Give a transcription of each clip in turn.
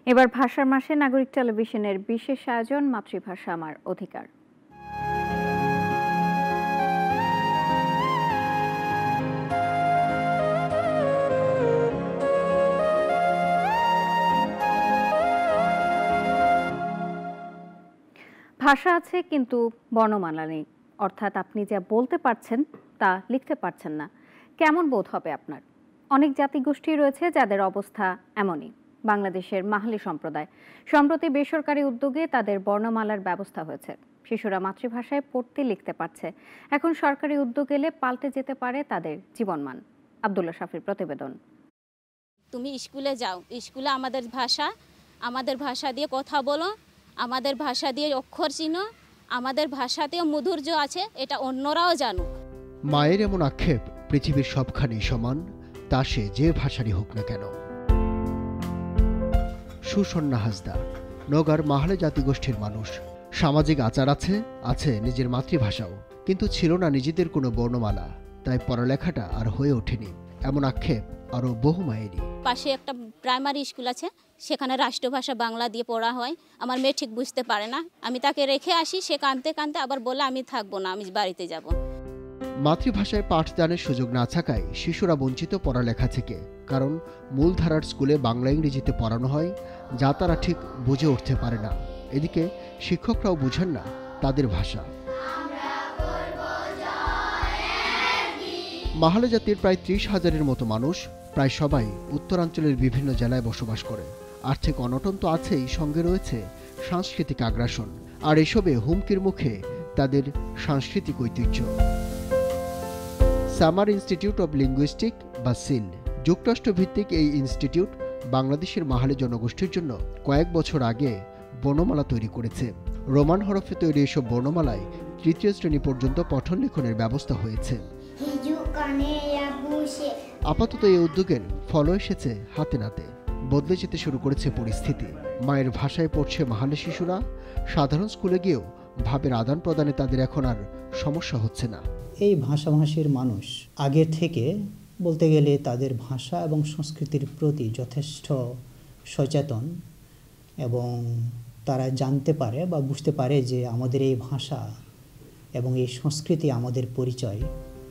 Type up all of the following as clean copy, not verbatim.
এবার ভাষার মাসে নাগরিক টেলিভিশনের বিশেষ আয়োজন মাতৃভাষা আমার অধিকার। ভাষা আছে কিন্তু বর্ণমালা নেই, অর্থাৎ আপনি যা বলতে পারছেন তা লিখতে পারছেন না। কেমন বোধ হবে আপনার? অনেক জাতিগোষ্ঠী রয়েছে যাদের অবস্থা এমনই। বাংলাদেশের মাহলি সম্প্রদায় সম্প্রতি বেসরকারি উদ্যোগে তাদের বর্ণমালার ব্যবস্থা হয়েছে। শিশুরা মাতৃভাষায় পড়তে লিখতে পারছে। এখন সরকারি উদ্যোগ এলে পাল্টে যেতে পারে তাদের জীবনমান। আব্দুল্লাহ শাফির প্রতিবেদন। তুমি স্কুলে যাও, স্কুলে আমাদের ভাষা দিয়ে কথা বলো, আমাদের ভাষা দিয়ে অক্ষর চিনো, আমাদের ভাষাতেও মাধুর্য আছে, এটা অন্যরাও জানুক। মায়ের এমন আক্ষেপ পৃথিবীর সবখানেই সমান, তা সে যে ভাষারই হোক না কেন। সুসন্না হাসদা নওগাঁর মাহলে জাতিগোষ্ঠীর মানুষ। সামাজিক আচার আছে নিজের মাতৃভাষাও, কিন্তু ছিল না নিজেদের কোনো বর্ণমালা, তাই পড়ালেখাটা আর হয়ে ওঠেনি। এমন আক্ষেপ আরও বহু মায়েরই। পাশে একটা প্রাইমারি স্কুল আছে, সেখানে রাষ্ট্রভাষা বাংলা দিয়ে পড়া হয়। আমার মেয়ে ঠিক বুঝতে পারে না, আমি তাকে রেখে আসি, সে কাঁদতে কাঁদতে আবার বলে আমি থাকবো না, আমি বাড়িতে যাব। মাতৃভাষায় পাঠদানের সুযোগ না থাকায় শিশুরা বঞ্চিত পড়ালেখা থেকে, কারণ মূলধারার স্কুলে বাংলা ইংরেজিতে পড়ানো হয়, যা তারা ঠিক বুঝে উঠতে পারে না। এদিকে শিক্ষকরাও বুঝেন না তাদের ভাষা। মাহলে জাতির প্রায় 30,000-এর মতো মানুষ, প্রায় সবাই উত্তরাঞ্চলের বিভিন্ন জেলায় বসবাস করে। আর্থিক অনটন তো আছেই, সঙ্গে রয়েছে সাংস্কৃতিক আগ্রাসন, আর এসবে হুমকির মুখে তাদের সাংস্কৃতিক ঐতিহ্য। সামার ইনস্টিটিউট অব লিঙ্গুইস্টিক বা সিল যুক্তরাষ্ট্র ভিত্তিক এই ইনস্টিটিউট বাংলাদেশের মাহলে জনগোষ্ঠীর জন্য কয়েক বছর আগে বর্ণমালা তৈরি করেছে। রোমান হরফে তৈরি এসব বর্ণমালায় তৃতীয় শ্রেণী পর্যন্ত পঠন লিখনের ব্যবস্থা হয়েছে। আপাতত এই উদ্যোগের ফলও এসেছে হাতে নাতে। বদলে যেতে শুরু করেছে পরিস্থিতি। মায়ের ভাষায় পড়ছে মাহলে শিশুরা। সাধারণ স্কুলে গিয়েও ভাবের আদান প্রদানে তাদের এখন আর সমস্যা হচ্ছে না। এই ভাষাভাষীর মানুষ আগে থেকে বলতে গেলে তাদের ভাষা এবং সংস্কৃতির প্রতি যথেষ্ট সচেতন, এবং তারা জানতে পারে বা বুঝতে পারে যে আমাদের এই ভাষা এবং এই সংস্কৃতি আমাদের পরিচয়।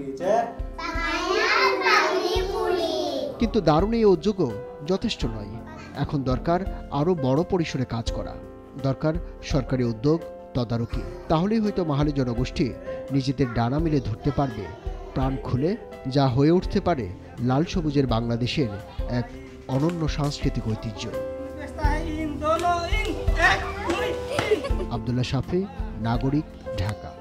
কিন্তু দারুণ এই উদ্যোগও যথেষ্ট নয়। এখন দরকার আরও বড় পরিসরে কাজ করা, দরকার সরকারি উদ্যোগ, তদারকি। তাহলেই হয়তো মাহলে জনগোষ্ঠী নিজেদের ডানা মিলে ধরতে পারবে প্রাণ খুলে, যা হয়ে উঠতে পারে লাল সবুজের বাংলাদেশের এক অনন্য সাংস্কৃতিক ঐতিহ্য। আব্দুল্লাহ শাফি, নাগরিক, ঢাকা।